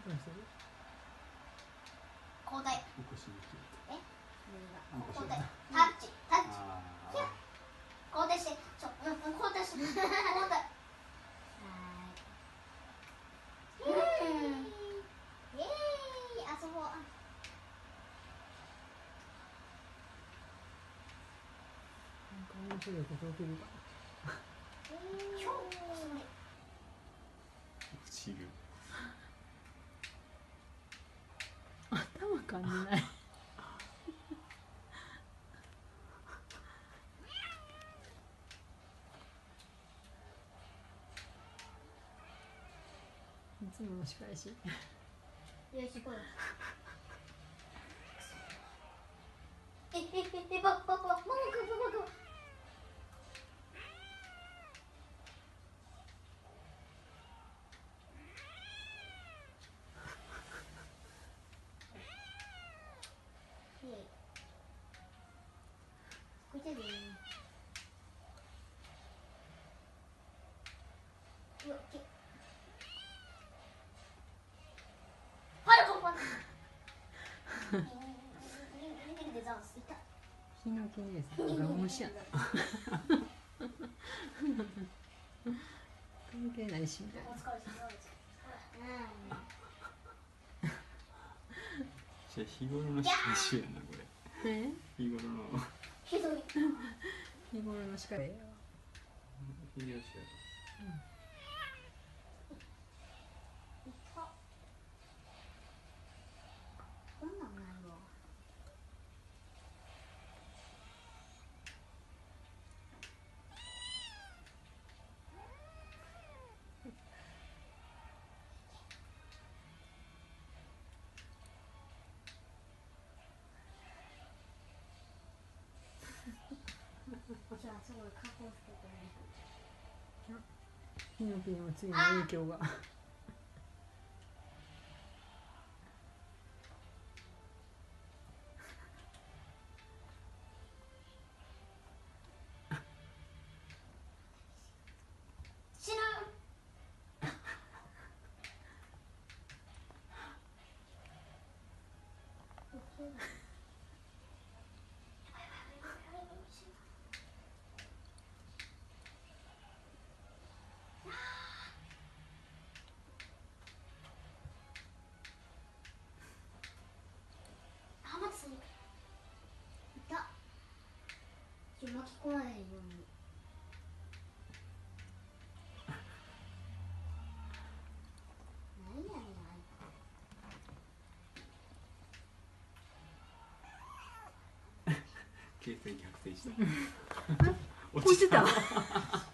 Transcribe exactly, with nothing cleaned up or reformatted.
交代。 おこしにきえ？交代。タッチ、タッチ。交代して、ちょ、うん、交代して、交代。はい。うん。イエーイ、遊ぼう。 なんか面白いこと起きるかな。落ちる。頭感じない。いつもの仕返し。 よし、これ。え、え、え、え、ば、ば、ば、ば、ば、ば、ば、ば。これで。うわ、け。パルコパル。 ヒノキ姉さんが虫やな。関係ないしみたいな。じゃあ日頃の仕返しやなこれ。え？日頃の。 ひどい。 日頃の仕返しや。秀吉やろ。 こんなんないわ。じゃあすごい加工つけてね。 ヒノキにも次の影響が。 死ぬ。あ、待って、いた。ちょ、巻き込まないように。何やねん、 形勢逆転した。 落ちてた。